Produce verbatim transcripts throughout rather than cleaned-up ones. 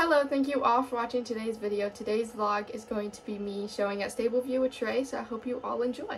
Hello, thank you all for watching today's video. Today's vlog is going to be me showing at Stable View with Trey, so I hope you all enjoy.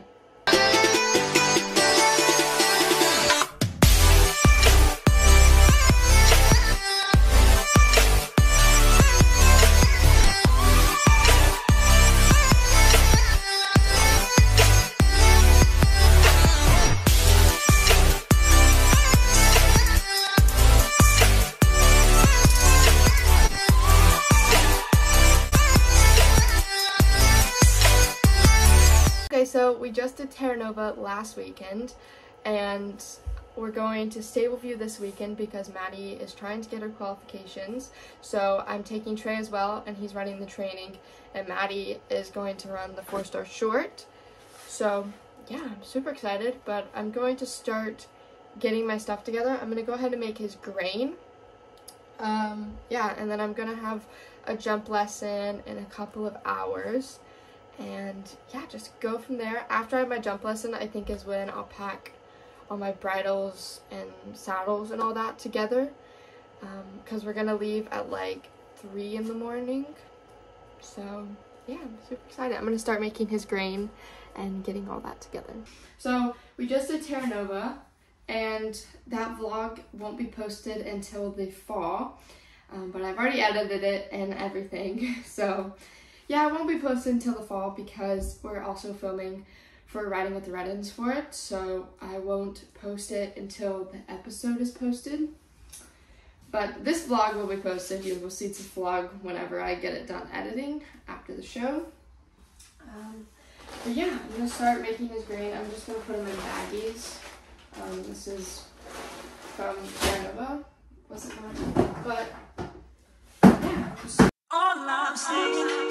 Okay, so we just did Terra Nova last weekend, and we're going to Stable View this weekend because Maddie is trying to get her qualifications. So I'm taking Trey as well, and he's running the training, and Maddie is going to run the four-star short. So yeah, I'm super excited, but I'm going to start getting my stuff together. I'm going to go ahead and make his grain. Um, yeah, and then I'm going to have a jump lesson in a couple of hours. And yeah, just go from there. After I have my jump lesson, I think is when I'll pack all my bridles and saddles and all that together, because um, we're gonna leave at like three in the morning. So yeah, I'm super excited. I'm gonna start making his grain and getting all that together. So we just did Terra Nova, and that vlog won't be posted until the fall, um, but I've already edited it and everything. So yeah, it won't be posted until the fall because we're also filming for Riding with the Red-Ins for it, so I won't post it until the episode is posted. But this vlog will be posted. You will see this vlog whenever I get it done editing after the show. Um, but yeah, I'm going to start making his grain. I'm just going to put them in baggies. Um, this is from Terra Nova. Wasn't mine, but yeah. Just all I'm saying.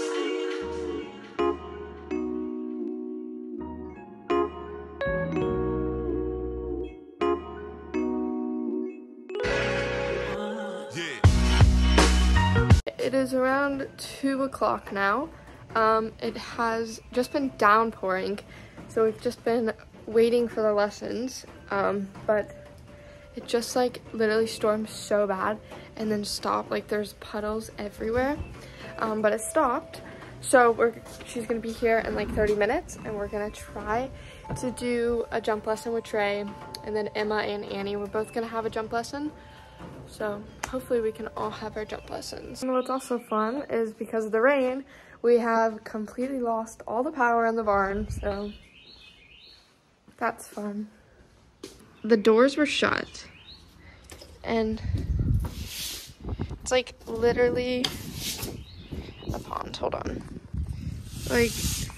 It is around two o'clock now. Um, it has just been downpouring, so we've just been waiting for the lessons, um, but it just like literally stormed so bad and then stopped. Like there's puddles everywhere, um, but it stopped. So we're she's gonna be here in like thirty minutes, and we're gonna try to do a jump lesson with Trey, and then Emma and Annie, we're both gonna have a jump lesson. So hopefully we can all have our jump lessons. And what's also fun is because of the rain, we have completely lost all the power in the barn, so that's fun. The doors were shut, and it's like literally a pond. Hold on. Like,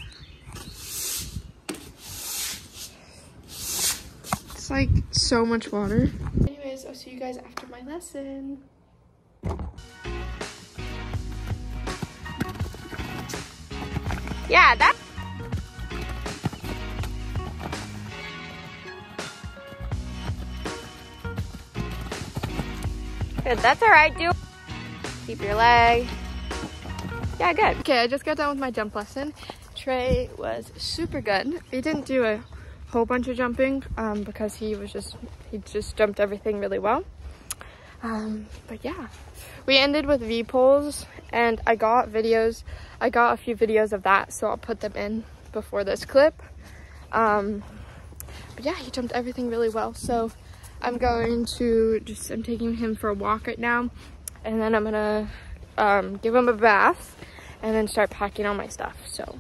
it's like so much water. Anyways, I'll see you guys after my lesson. Yeah, that. Good, that's all right, do. Keep your leg. Yeah, good. Okay, I just got done with my jump lesson. Trey was super good. He didn't do a whole bunch of jumping um, because he was just, he just jumped everything really well. Um, but yeah, we ended with V-poles, and I got videos, I got a few videos of that, so I'll put them in before this clip. Um, but yeah, he jumped everything really well, so I'm going to just, I'm taking him for a walk right now, and then I'm gonna um, give him a bath, and then start packing all my stuff, so.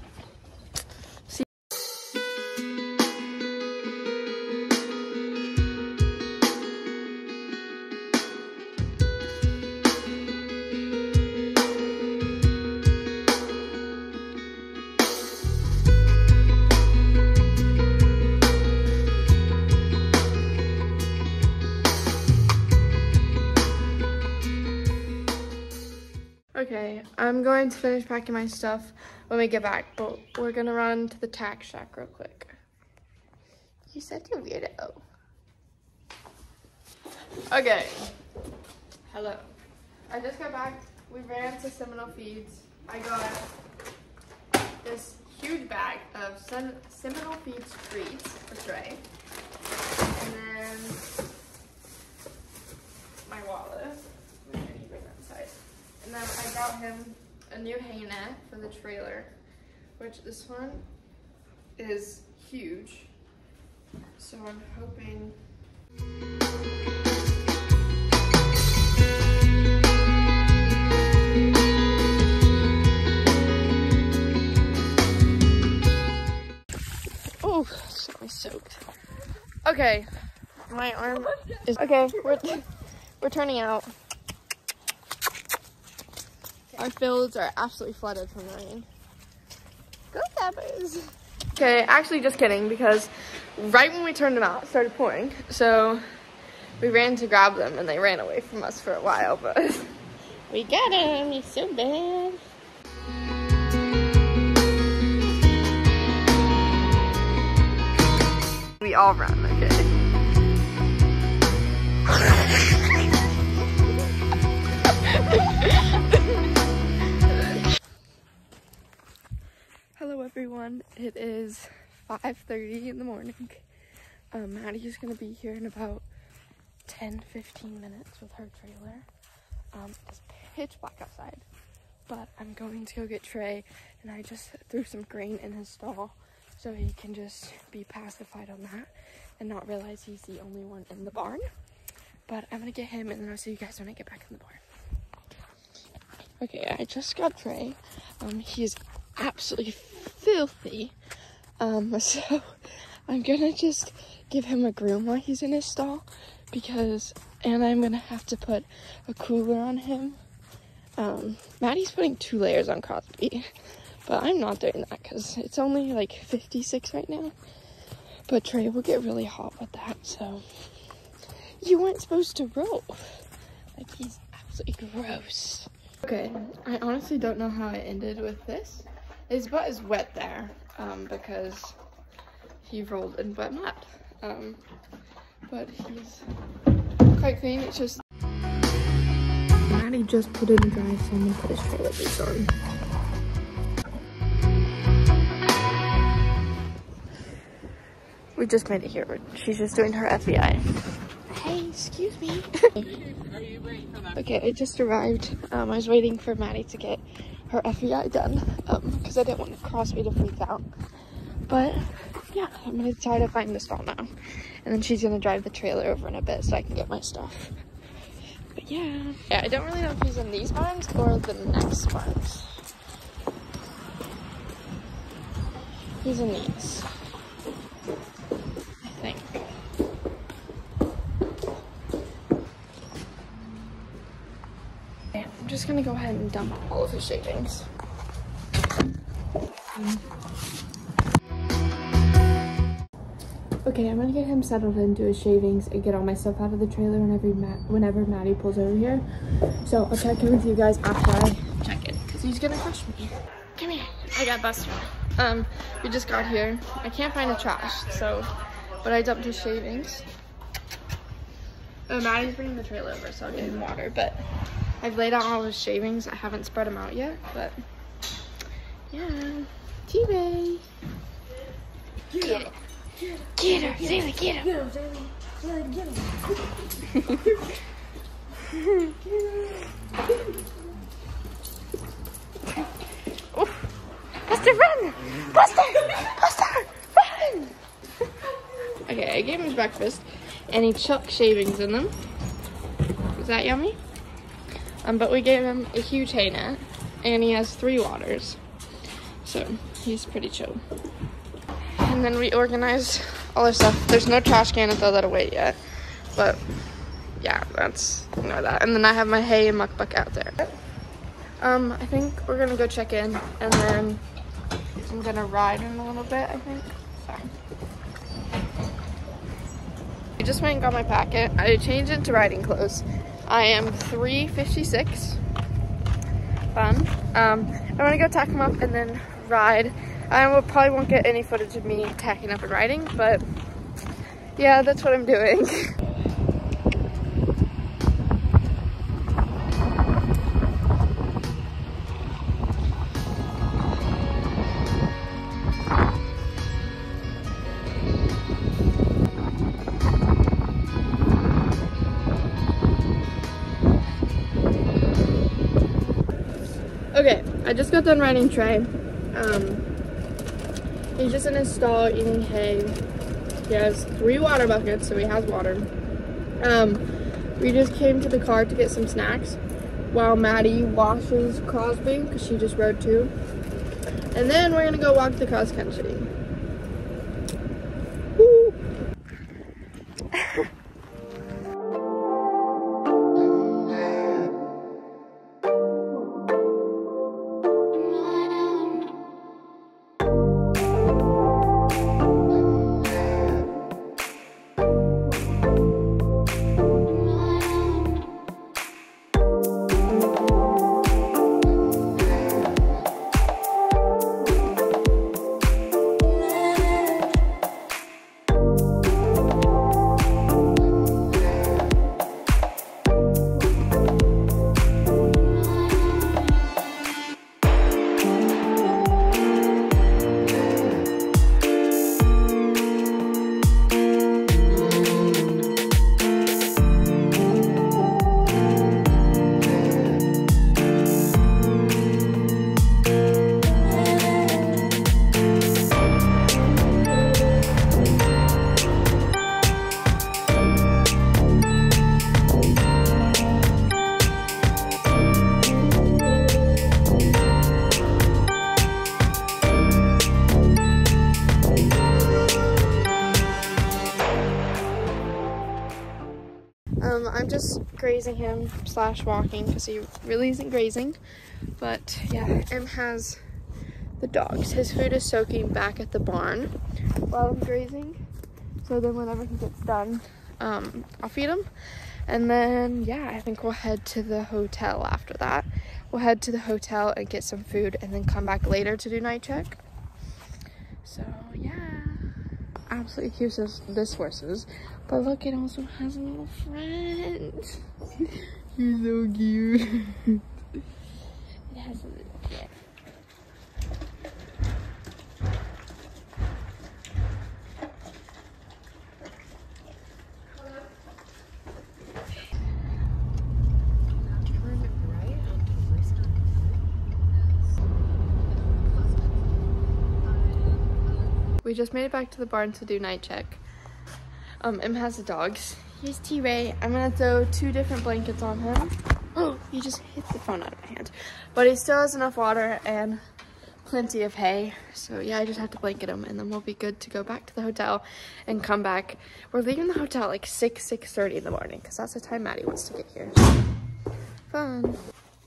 Okay, I'm going to finish packing my stuff when we get back, but we're gonna run to the tack shack real quick. You said you weirdo. Okay. Hello. I just got back. We ran to Seminole Feeds. I got this huge bag of Sem Seminole Feeds treats for Trey. And then my wallet. And then I got him a new hay net for the trailer, which this one is huge. So I'm hoping. Oh, so I'm soaked. Okay, my arm is okay. We're we're turning out. Our fields are absolutely flooded from rain. Go Peppers! Okay, actually just kidding, because right when we turned them out, it started pouring. So we ran to grab them and they ran away from us for a while, but we got him. He's so bad. We all run, okay? Hello everyone, it is five thirty in the morning. Um, Maddie's gonna be here in about ten fifteen minutes with her trailer. Um, it's pitch black outside, but I'm going to go get Trey, and I just threw some grain in his stall so he can just be pacified on that and not realize he's the only one in the barn. But I'm gonna get him and then I'll see you guys when I get back in the barn. Okay, I just got Trey. Um, he is absolutely filthy. Um, so I'm gonna just give him a groom while he's in his stall, because, and I'm gonna have to put a cooler on him. Um, Maddie's putting two layers on Crosby, but I'm not doing that because it's only like fifty-six right now. But Trey will get really hot with that, so you weren't supposed to roll. Like, he's absolutely gross. Okay, I honestly don't know how I ended with this. His butt is wet there, um, because he rolled in wet mud. Um, but he's quite clean. It's just Maddie just put in dry sand and put his trailer boots on. We just made it here. She's just doing her F B I. Hey, excuse me. Okay, I just arrived. Um, I was waiting for Maddie to get her F B I done, um, because I didn't want Crosby to freak out. But yeah, I'm gonna try to find the stall now, and then she's gonna drive the trailer over in a bit so I can get my stuff. But yeah, yeah, I don't really know if he's in these barns or the next barns. He's in these, I think. I'm just gonna go ahead and dump all of his shavings. Okay, I'm gonna get him settled into his shavings and get all my stuff out of the trailer whenever Ma whenever Maddie pulls over here. So I'll check in with you guys after I check it, because he's gonna crush me. Come here. I got Buster. Um, we just got here. I can't find the trash, so, but I dumped his shavings. Oh, Maddie's bringing the trailer over, so I'll get him water, but I've laid out all his shavings. I haven't spread them out yet, but yeah. T-Bay. Get it. Get her, Zaylee, get him. Get him, Zaylee. Zaylee, get him. Oh, Buster, run! Buster! Buster, run! Okay, I gave him his breakfast, and he chucked shavings in them. Was that yummy? Um, but we gave him a huge hay net, and he has three waters, so he's pretty chill. And then we organized all our stuff. There's no trash can to throw that away yet, but yeah, that's, ignore that. And then I have my hay and muck bucket out there. Um, I think we're gonna go check in, and then I'm gonna ride in a little bit, I think. So. I just went and got my packet. I changed into riding clothes. I am three fifty-six. Fun. Um, I'm gonna go tack him up and then ride. I will probably won't get any footage of me tacking up and riding, but yeah, that's what I'm doing. Okay, I just got done riding Trey. Um, he's just in his stall eating hay. He has three water buckets, so he has water. Um, we just came to the car to get some snacks while Maddie washes Crosby because she just rode too. And then we're gonna go walk the cross country. Woo! Um, I'm just grazing him slash walking because he really isn't grazing. But yeah, Em has the dogs. His food is soaking back at the barn while I'm grazing. So then whenever he gets done, um, I'll feed him. And then, yeah, I think we'll head to the hotel after that. We'll head to the hotel and get some food and then come back later to do night check. So, yeah. Absolutely cute as this horse is. But look, it also has a little friend. You're so cute. It has a little friend. We just made it back to the barn to do night check. Um, Em has the dogs. Here's T-Ray. I'm gonna throw two different blankets on him. Oh, he just hit the phone out of my hand. But he still has enough water and plenty of hay. So yeah, I just have to blanket him and then we'll be good to go back to the hotel and come back. We're leaving the hotel at like six, six thirty in the morning because that's the time Maddie wants to get here. Fun.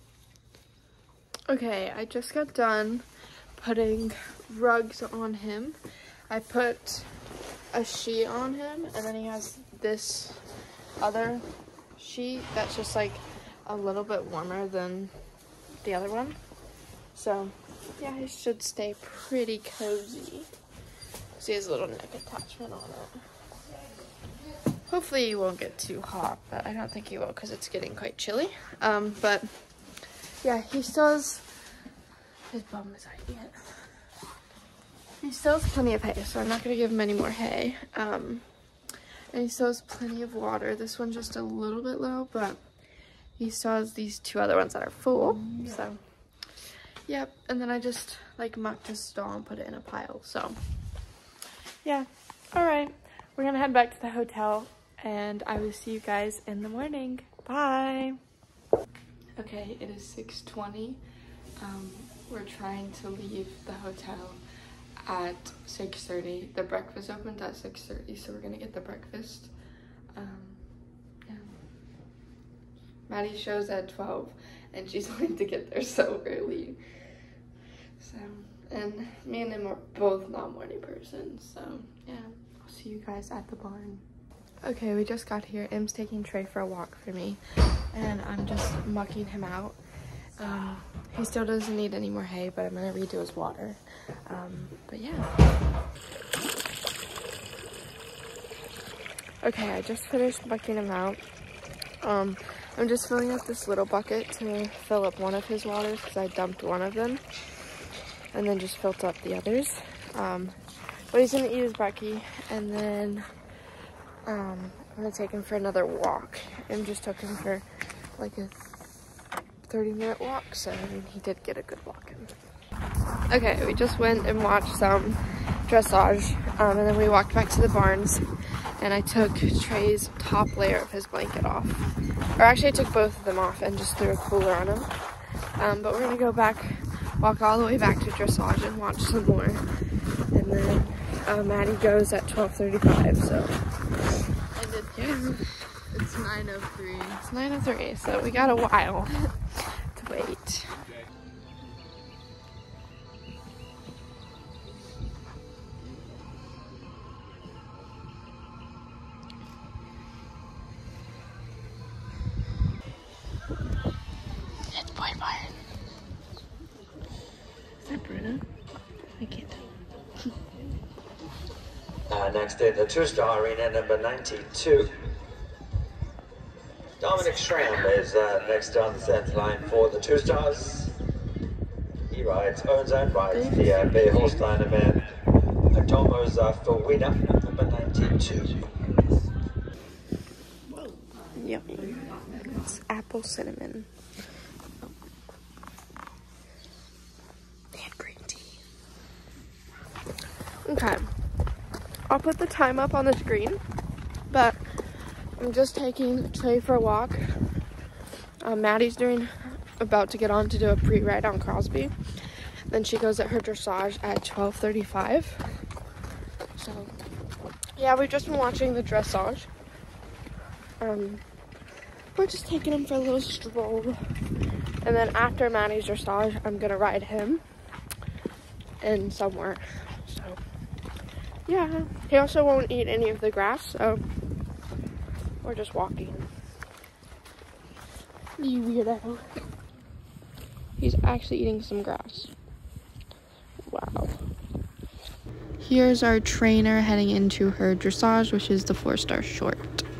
Okay, I just got done putting rugs on him. I put a sheet on him and then he has this other sheet that's just like a little bit warmer than the other one. So yeah, he should stay pretty cozy. See his little neck attachment on it. Hopefully he won't get too hot, but I don't think he will because it's getting quite chilly. Um, but yeah, he still has, his bum is out yet. He still has plenty of hay, so I'm not going to give him any more hay. Um, and he still has plenty of water. This one's just a little bit low, but he still has these two other ones that are full. So, yep. And then I just, like, mucked his stall and put it in a pile. So, yeah. All right. We're going to head back to the hotel, and I will see you guys in the morning. Bye. Okay, it is six twenty. Um, we're trying to leave the hotel at six thirty. The breakfast opened at six thirty, so we're gonna get the breakfast. Um, yeah. Maddie shows at twelve, and she's wanting to get there so early. So, and me and him are both not morning persons, so yeah. I'll see you guys at the barn. Okay, we just got here. Em's taking Trey for a walk for me, and I'm just mucking him out. Um, he still doesn't need any more hay, but I'm gonna redo his water. Um, but yeah. Okay, I just finished mucking him out. Um, I'm just filling up this little bucket to fill up one of his waters because I dumped one of them and then just filled up the others. Um, but he's gonna eat his brekkie, and then um, I'm gonna take him for another walk. And just took him for like a thirty minute walk, so I mean, he did get a good walk in. Okay, we just went and watched some dressage, um, and then we walked back to the barns, and I took Trey's top layer of his blanket off. Or actually, I took both of them off and just threw a cooler on him. Um, but we're gonna go back, walk all the way back to dressage and watch some more. And then uh, Maddie goes at twelve thirty-five, so. And it's, yeah. It's nine oh three. It's nine oh three, so we got a while to wait. It's Boy Barn. Is that Bruno? I can't tell. Uh, next in the two-star arena, number ninety-two. Dominic Schramm is uh, next on the center line for the two stars. He rides, owns and rides the uh, Bay Holsteiner man. Adomo's uh, for winner, number ninety-two. Yep. It's apple cinnamon. And green tea. Okay. I'll put the time up on the screen, but I'm just taking Trey for a walk. Uh, Maddie's doing, about to get on to do a pre-ride on Crosby. Then she goes at her dressage at twelve thirty-five. So, yeah, we've just been watching the dressage. Um, we're just taking him for a little stroll. And then after Maddie's dressage, I'm gonna ride him in somewhere. So, yeah. He also won't eat any of the grass, so we're just walking. You weirdo. He's actually eating some grass. Wow. Here's our trainer heading into her dressage, which is the four-star short.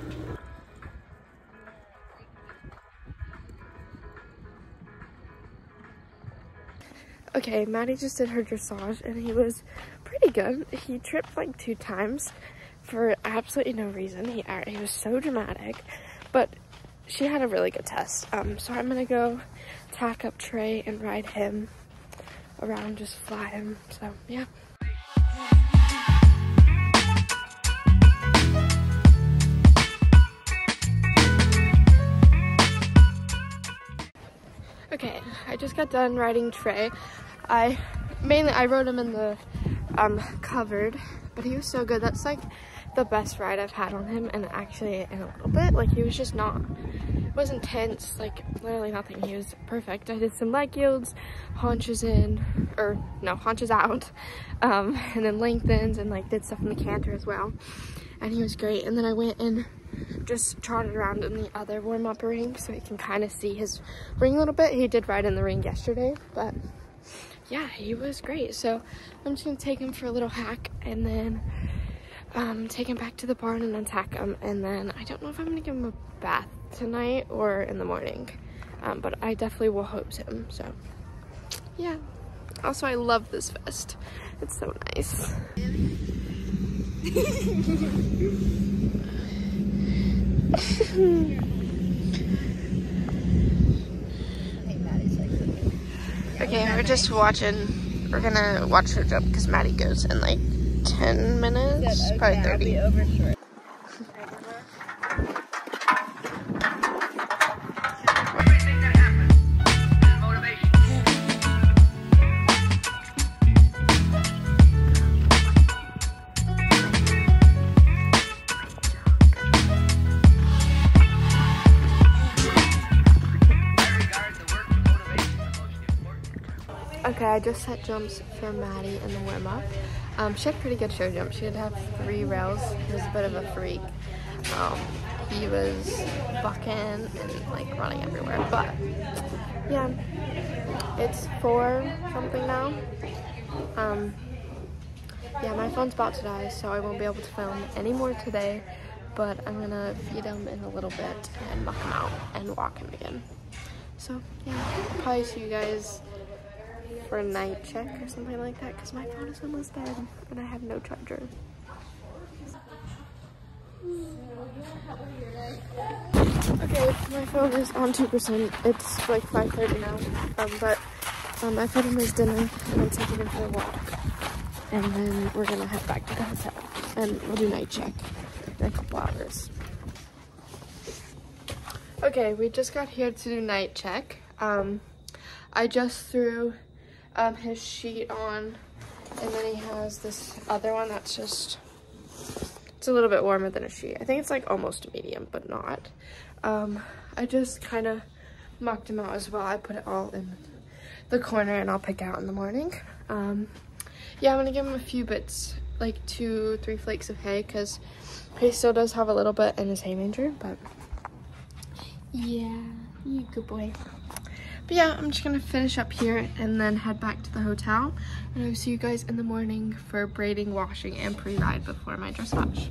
Okay, Maddie just did her dressage, and he was pretty good. He tripped like two times for absolutely no reason. He, he was so dramatic, but she had a really good test. Um, so I'm gonna go tack up Trey and ride him around, just fly him. So yeah. Okay, I just got done riding Trey. I mainly I rode him in the um, covered, but he was so good. That's like the best ride I've had on him, and actually in a little bit. Like, he was just not, it wasn't tense, like literally nothing. He was perfect. I did some leg yields, haunches in, or no, haunches out, um, and then lengthens, and like did stuff in the canter as well. And he was great. And then I went and just trotted around in the other warm-up ring so he can kind of see his ring a little bit. He did ride in the ring yesterday, but yeah, he was great. So I'm just gonna take him for a little hack and then um, take him back to the barn and then tack him. And then I don't know if I'm gonna give him a bath tonight or in the morning, um, but I definitely will hose him. So yeah. Also, I love this vest. It's so nice. Okay, we're just watching. We're gonna watch her jump because Maddie goes in like ten minutes, okay, probably thirty. I'll be over short. Okay, I just set jumps for Maddie in the warm-up. Um, she had pretty good show jump. She did have three rails. He was a bit of a freak. Um, he was bucking and like running everywhere. But yeah, it's four something now. Um, yeah, my phone's about to die, so I won't be able to film any more today. But I'm gonna feed him in a little bit and muck him out and walk him again. So yeah, I'll probably see you guys for a night check or something like that, because my phone is almost dead and I have no charger. Okay, my phone is on two percent. It's like five thirty now. Um, but um, I fed him his dinner and I'm taking him for a walk. And then we're gonna head back to the hotel and we'll do night check in a couple hours. Okay, we just got here to do night check. Um, I just threw um, his sheet on, and then he has this other one that's just, it's a little bit warmer than a sheet. I think it's like almost a medium, but not. Um, I just kind of mucked him out as well. I put it all in the corner and I'll pick out in the morning. Um, yeah, I'm gonna give him a few bits, like two, three flakes of hay, because he still does have a little bit in his hay manger, but yeah, you good boy. But yeah, I'm just gonna finish up here and then head back to the hotel, and I'll see you guys in the morning for braiding, washing, and pre-ride before my dressage.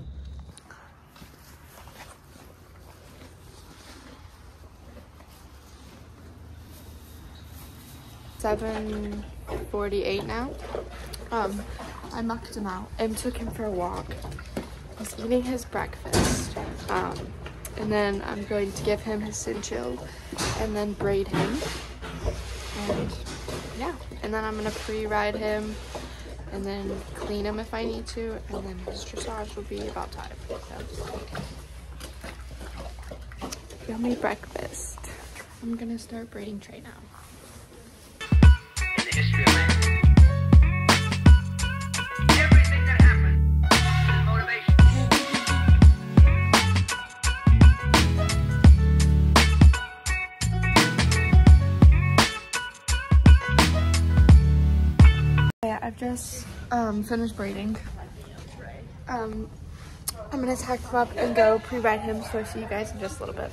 seven forty-eight now. Um, I mucked him out and took him for a walk. He's eating his breakfast. Um, and then I'm going to give him his cinchil and then braid him. And yeah, and then I'm gonna pre-ride him and then clean him if I need to, and then his dressage will be about time. So, yummy breakfast. I'm gonna start braiding Trey now. History of man. Everything that happened is motivation. Yeah, I've just um, finished braiding. Um, I'm gonna tack him up and go pre-ride him, so I'll see you guys in just a little bit.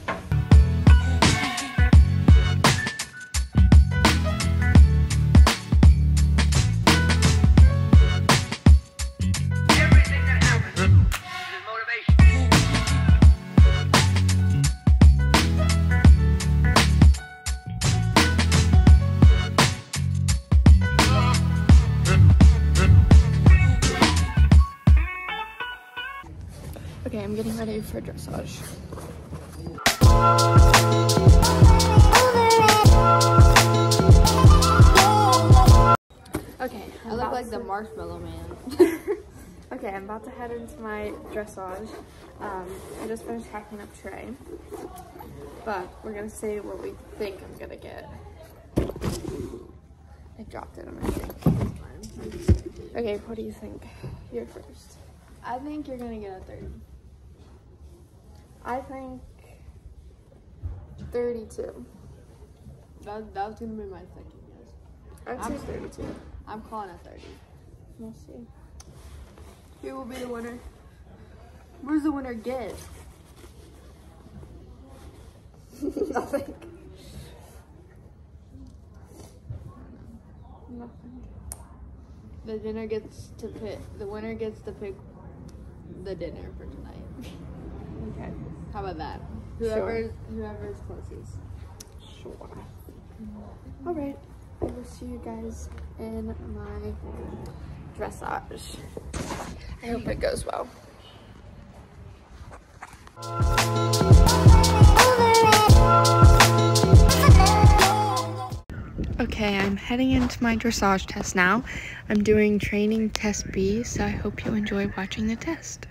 Okay, I'm getting ready for dressage. Okay, I look like the marshmallow man. Okay, I'm about to head into my dressage. Um, I just finished hacking up Trey, but we're gonna see what we think I'm gonna get. I dropped it on my thing. Okay, what do you think? You're first. I think you're gonna get a thirty. I think thirty-two. That, that was gonna be my second guess. I'd say thirty-two. I'm calling a thirty. We'll see. Who will be the winner? What does the winner get? Nothing. Nothing. The dinner gets to pick. The winner gets to pick the dinner for tonight. Okay. How about that? Whoever Sure. whoever is closest. Sure. All right. I will see you guys in my dressage. I hope it goes well. Okay, I'm heading into my dressage test now. I'm doing training test B, so I hope you enjoy watching the test.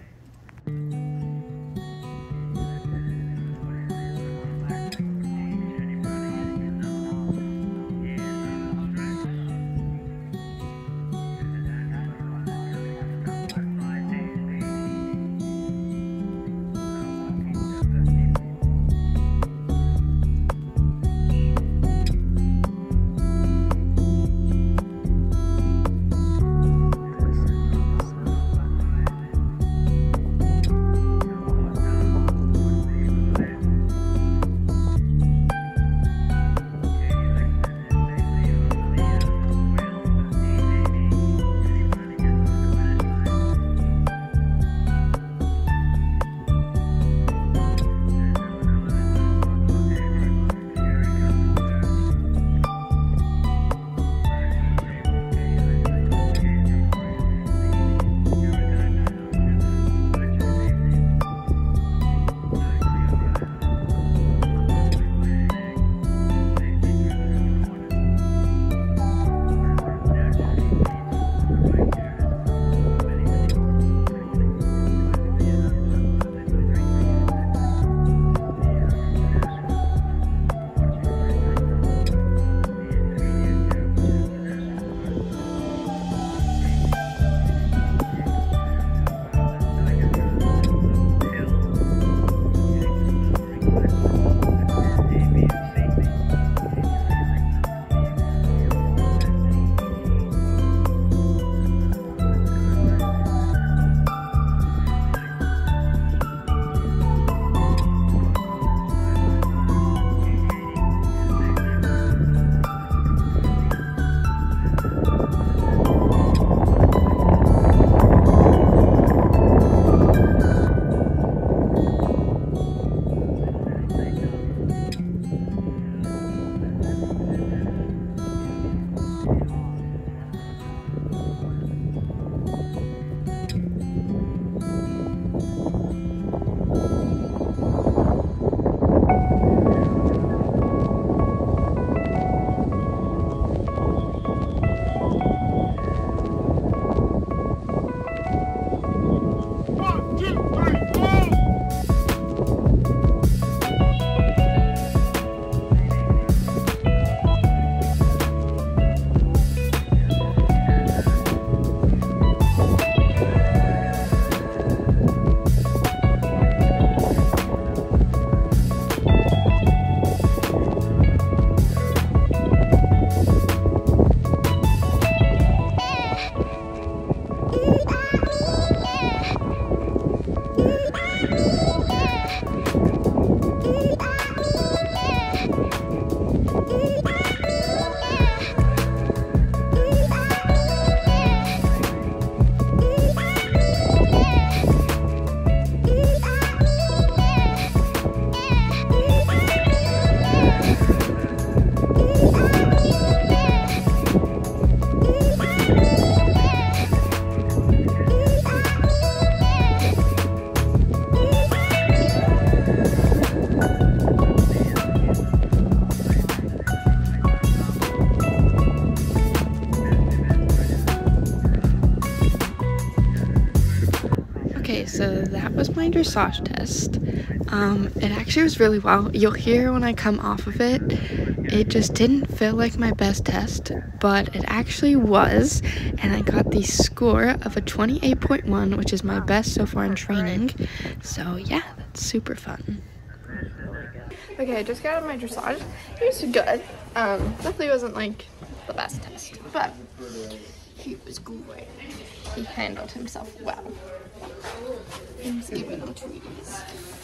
so that was my dressage test. Um, it actually was really well. You'll hear when I come off of it, it just didn't feel like my best test, but it actually was, and I got the score of a twenty-eight point one, which is my best so far in training. So yeah, that's super fun. Okay, I just got out of my dressage. It was good. Um, definitely wasn't like the best test, but he was great. He handled himself well. He's giving them treats.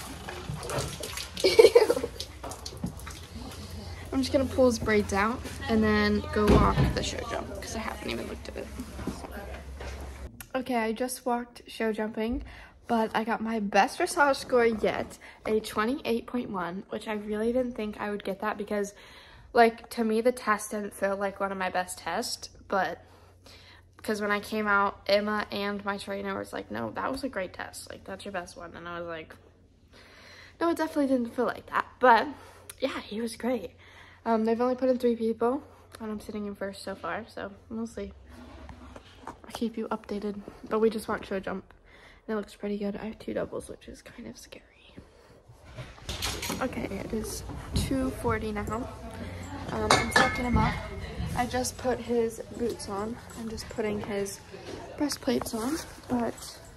I'm just gonna pull his braids out and then go walk the show jump because I haven't even looked at it. So. Okay, I just walked show jumping, but I got my best dressage score yet, a twenty-eight point one, which I really didn't think I would get that because, like, to me the test didn't feel like one of my best tests, but because when I came out, Emma and my trainer was like, no, that was a great test. Like, that's your best one. And I was like, no, it definitely didn't feel like that. But, yeah, he was great. Um, they've only put in three people, and I'm sitting in first so far. So, we'll see. I'll keep you updated. But we just walked show jump, and it looks pretty good. I have two doubles, which is kind of scary. Okay, it is two forty now. Um, I'm tucking him up. I just put his boots on. I'm just putting his breastplates on, but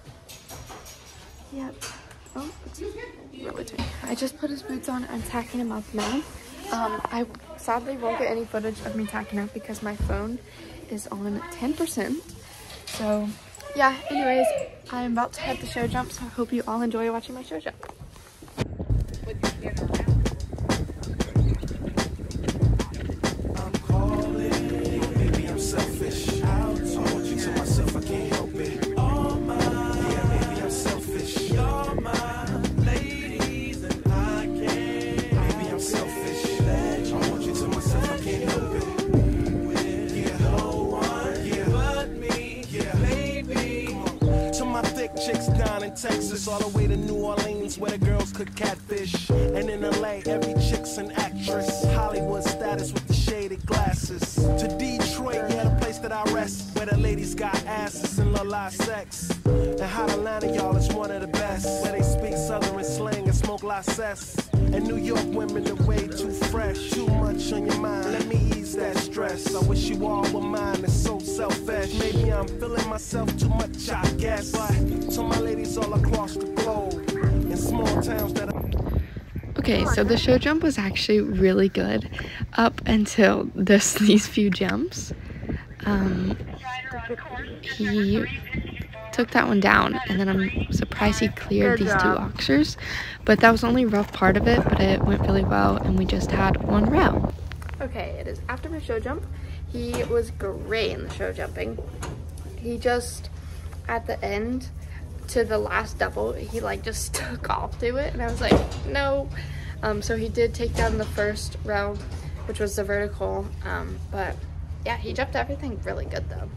yep. Oh, it's really tight. I just put his boots on. I'm tacking him up now. Um, I sadly won't get any footage of me tacking up because my phone is on ten percent. So yeah, anyways, I'm about to head to show jump, so I hope you all enjoy watching my show jump. Texas, all the way to New Orleans, where the girls cook catfish. And in L A, every chick's an actress. Hollywood status with the shaded glasses. To Detroit, yeah, the place that I rest, where the ladies got asses and love live sex. And Hot Atlanta, y'all, is one of the best, where they speak southern slang and smoke license. And New York women are way too fresh. Too much on your mind, let me ease that stress. I wish you all were mine, it's so selfish. Maybe I'm feeling myself too much, I guess. But to my ladies all across the globe, in small towns that I... Okay, so the show jump was actually really good up until this these few jumps. Um, he took that one down, and then I'm surprised he cleared these two oxers, but that was only a rough part of it, but it went really well, and we just had one row. Okay, it is after my show jump. He was great in the show jumping. He just, at the end, to the last double, he like just took off to it, and I was like, no. Um, so he did take down the first row, which was the vertical, um, but yeah, he jumped everything really good though.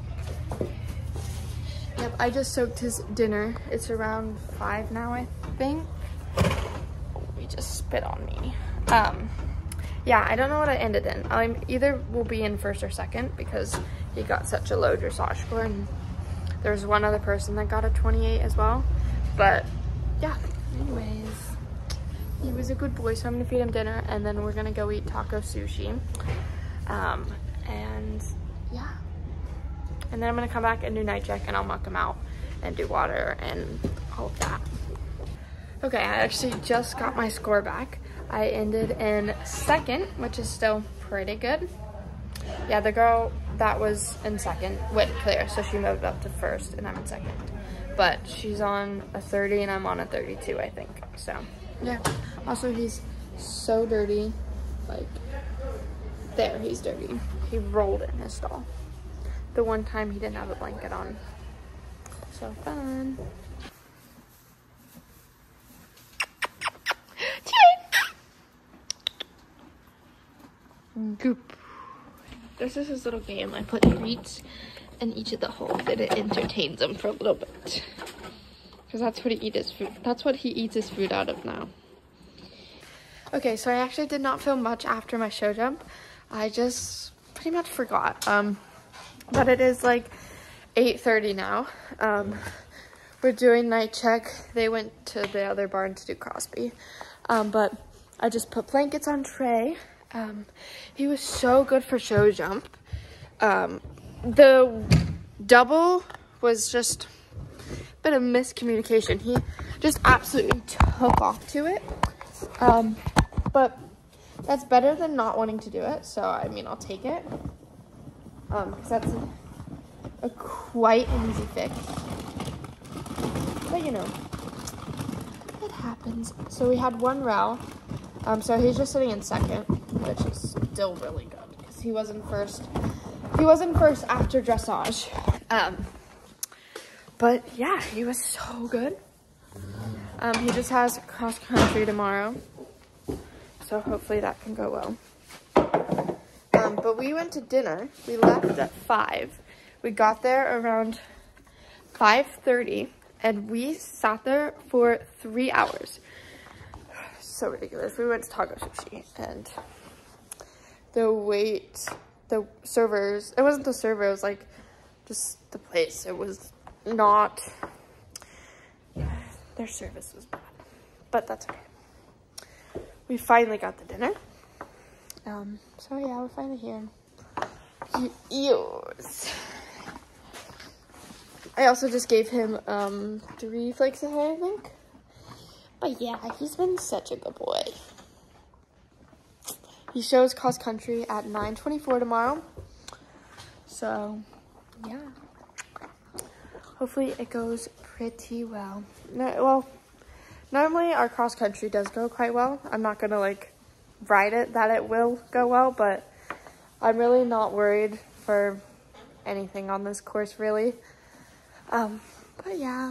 Yep, I just soaked his dinner. It's around five now, I think. Oh, he just spit on me. Um, yeah, I don't know what I ended in. I'm either will be in first or second because he got such a low dressage score, and there's one other person that got a twenty-eight as well. But yeah, anyways, he was a good boy, so I'm gonna feed him dinner, and then we're gonna go eat taco sushi. Um, and yeah. And then I'm gonna come back and do night check, and I'll muck him out and do water and all of that. Okay, I actually just got my score back. I ended in second, which is still pretty good. Yeah, the girl that was in second went clear, so she moved up to first, and I'm in second. But she's on a thirty, and I'm on a thirty-two, I think. So yeah. Also, he's so dirty. Like, there, he's dirty. He rolled in his stall. The one time he didn't have a blanket on. So fun. Goop. This is his little game. I put treats in each of the holes, and it entertains him for a little bit. Because that's what he eats his food. That's what he eats his food out of now. Okay, so I actually did not film much after my show jump. I just pretty much forgot. Um, but it is like eight thirty now. Um, we're doing night check. They went to the other barn to do Crosby. Um, but I just put blankets on Trey. Um, he was so good for show jump. Um, the double was just a bit of miscommunication. He just absolutely took off to it. Um, but that's better than not wanting to do it. So, I mean, I'll take it. Um, because that's a, a quite an easy fix. But, you know, it happens. So we had one row. Um, so he's just sitting in second, which is still really good because he wasn't first. He wasn't first after dressage. Um, but yeah, he was so good. Um, he just has cross country tomorrow, so hopefully that can go well. Um, but we went to dinner. We left at five. We got there around five thirty, and we sat there for three hours. So ridiculous. We went to Taco Sushi, and the wait, the servers, it wasn't the server, it was like just the place. It was not, their service was bad, but that's okay. We finally got the dinner. Um, so yeah, we're finally here. Yours. I also just gave him um, three flakes of hair, I think. But yeah, he's been such a good boy. He shows cross country at nine twenty-four tomorrow. So, yeah. Hopefully it goes pretty well. No, well, normally our cross country does go quite well. I'm not going to like write it that it will go well, but I'm really not worried for anything on this course, really. Um, but yeah.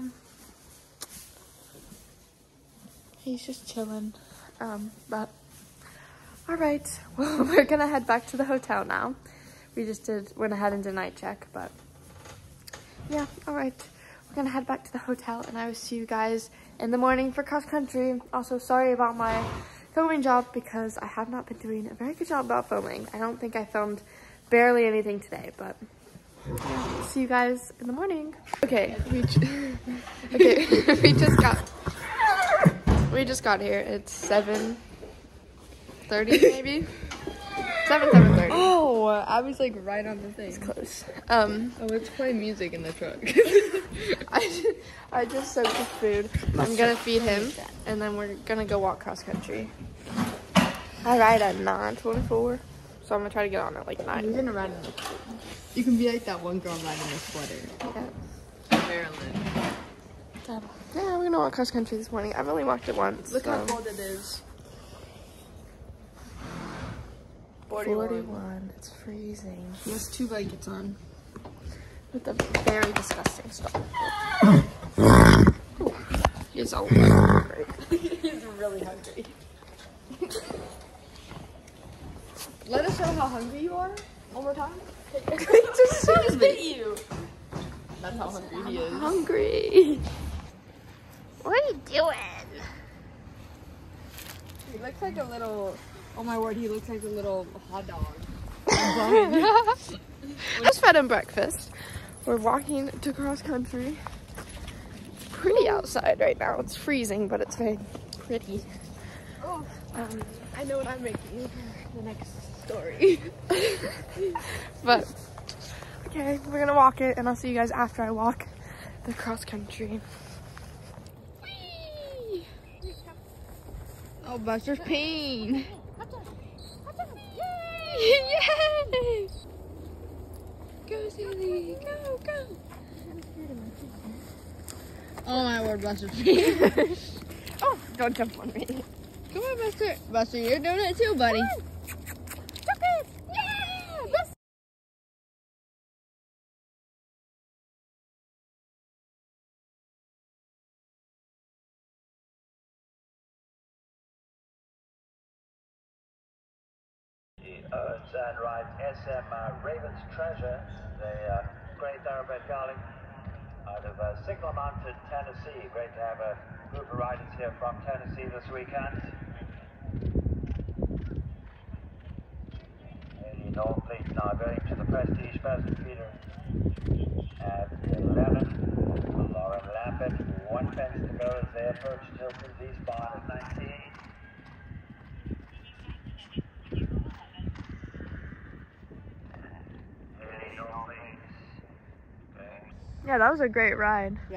He's just chilling. Um, but all right. Well, we're gonna head back to the hotel now. We just did went ahead and did night check, but yeah, all right. We're gonna head back to the hotel, and I will see you guys in the morning for cross country. Also, sorry about my filming job because I have not been doing a very good job about filming. I don't think I filmed barely anything today, but yeah, see you guys in the morning. Okay, we okay we just got. We just got here. It's seven thirty maybe? seven, seven thirty. Oh, I was like right on the thing. It's close. Um, oh, let's play music in the truck. I, just, I just soaked the food. I'm gonna feed him, and then we're gonna go walk cross country. I ride at nine twenty-four, so I'm gonna try to get on at like nine. You're gonna ride in the You can be like that one girl riding a sweater. Yeah. Maryland. Um, yeah, we're gonna walk cross country this morning. I've only walked it once. Look so. how cold it is. forty-one. It's freezing. He has two blankets on. With the very disgusting stuff. He's all hungry. He's really hungry. Let us know how hungry you are. One more time. Just Just hit you. That's how hungry he is. Hungry. What are you doing? He looks like a little, oh my word, he looks like a little hot dog. I just fed him breakfast. We're walking to cross country. It's pretty outside right now. It's freezing, but it's very pretty. Oh, Um, I know what I'm making the next story. but, okay, we're gonna walk it, and I'll see you guys after I walk the cross country. Whee! Oh, Buster's pain. Yay! Go, Susie! Go, go! Oh my word, Buster's pain. Oh, don't jump on me. Come on, Buster. Buster, you're doing it too, buddy. Owens and rides S M uh, Raven's Treasure, the uh, great thoroughbred Kaale out of uh, Signal Mountain, Tennessee. Great to have a group of riders here from Tennessee this weekend. The North Fleet now going to the Prestige Pheasant Feeder at eleven. Lauren Lambert approach Hilton V-Spot at nineteen. Yeah, that was a great ride. Yeah.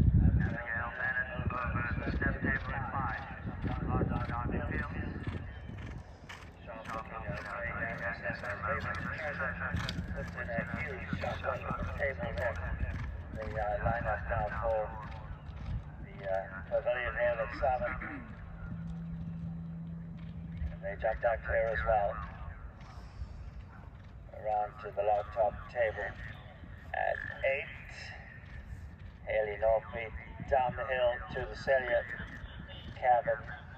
The uh, lineup now for the uh, Pavilion Royal at seven. And they jumped out clear as well. Around to the log top table at eight. Haley Northbeat down the hill to the Celia cabin.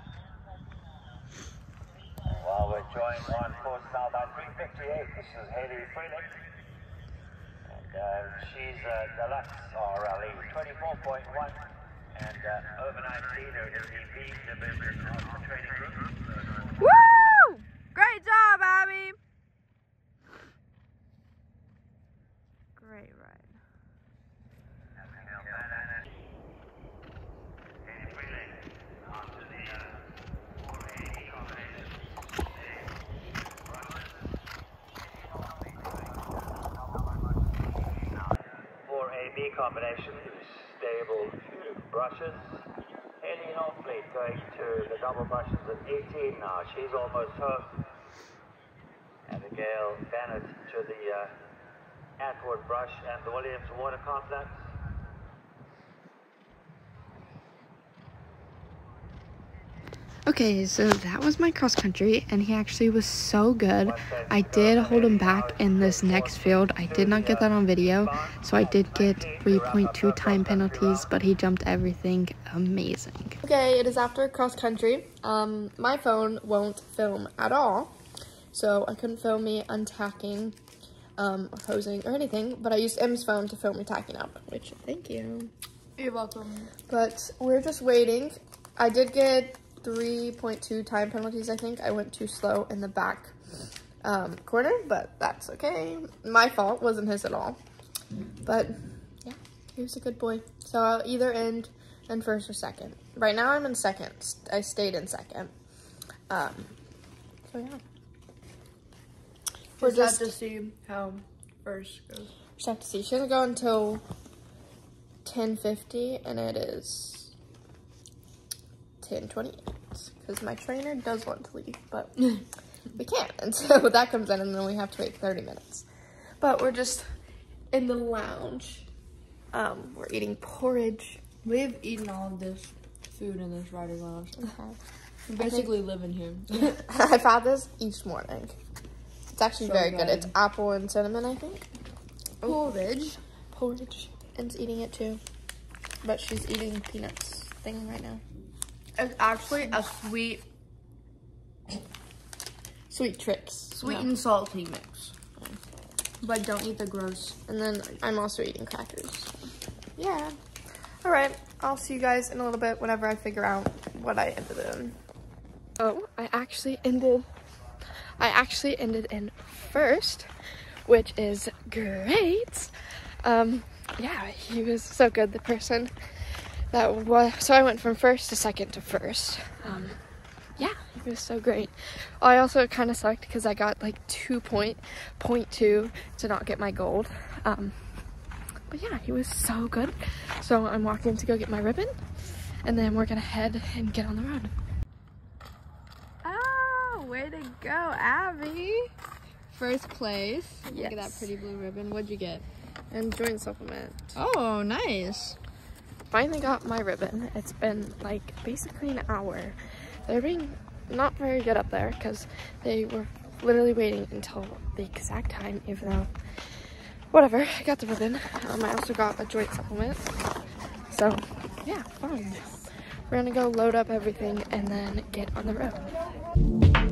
And while we're joined on course now by three fifty-eight, this is Haley Freeling. And uh, she's a deluxe R L E, twenty-four point one. And uh, over nineteen are in the B division of the training group. Woo! Great job, Abby! Great ride. For a B combination, stable brushes. Haley Northfleet going to the double brushes at eighteen now. She's almost home. Abigail Bennett to the uh, Atwood brush and the Williams water complex. Okay, so that was my cross country, and he actually was so good. I did hold him back in this next field. I did not get that on video, so I did get three point two time penalties, but he jumped everything amazing. Okay, it is after cross country. Um, my phone won't film at all, so I couldn't film me untacking, um, or hosing or anything, but I used M's phone to film me tacking up, which, thank you. You're welcome. But we're just waiting. I did get three point two time penalties, I think. I went too slow in the back um, corner, but that's okay. My fault, wasn't his at all. But yeah, he was a good boy. So I'll either end in first or second. Right now I'm in second. I stayed in second. Um, so yeah. We're We're just just to see how first goes. just have to see. She doesn't go until ten fifty, and it is ten twenty-eight, because my trainer does want to leave, but we can't, and so that comes in, and then we have to wait thirty minutes. But we're just in the lounge. Um, we're eating porridge. We've eaten all of this food in this rider lounge. Uh-huh. We basically live in here. I've had this each morning. It's actually So very good. good. It's apple and cinnamon, I think. Porridge. Porridge. And's eating it too, but she's eating peanuts thing right now. It's actually a sweet, Sweet tricks. sweet No. and salty mix. But don't eat the gross. And then I'm also eating crackers. Yeah. All right. I'll see you guys in a little bit whenever I figure out what I ended in. Oh, I actually ended, I actually ended in first, which is great. Um, yeah, he was so good, the person that was, so I went from first to second to first. Um, yeah, it was so great. I also kind of sucked because I got like two point, point two to not get my gold. Um, but yeah, he was so good. So I'm walking to go get my ribbon, and then we're gonna head and get on the road. Oh, way to go, Abby. First place. Yes. Look at that pretty blue ribbon. What'd you get? And joint supplement. Oh, nice. Finally got my ribbon. It's been like basically an hour. They're being not very good up there because they were literally waiting until the exact time, even though, whatever, I got the ribbon. Um, I also got a joint supplement. So, yeah, fun. We're gonna go load up everything and then get on the road.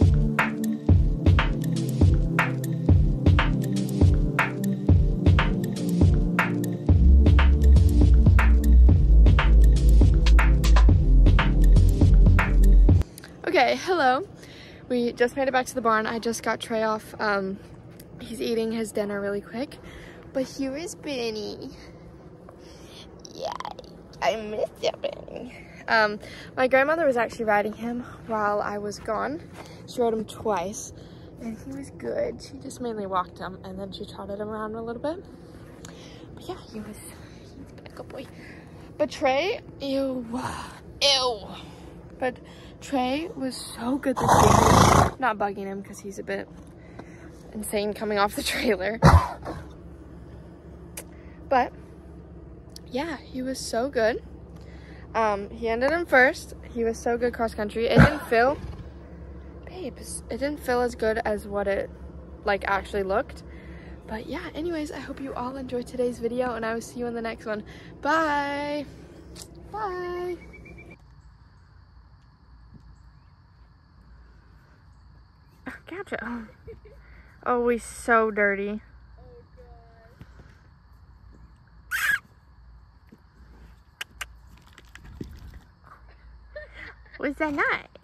Okay, hello. We just made it back to the barn. I just got Trey off. Um, he's eating his dinner really quick. But here is Benny. Yeah, I missed it. Um, my grandmother was actually riding him while I was gone. She rode him twice, and he was good. She just mainly walked him, and then she trotted him around a little bit. But yeah, he was, he's been a good boy. But Trey, ew, ew. But Trey was so good this year. Not bugging him because he's a bit insane coming off the trailer. But yeah, he was so good. Um, he ended in first. He was so good cross country. It didn't feel, babes, it didn't feel as good as what it like actually looked. But yeah, anyways, I hope you all enjoyed today's video, and I will see you in the next one. Bye. Bye. Oh, gotcha. Oh, oh, he's so dirty. Was that not?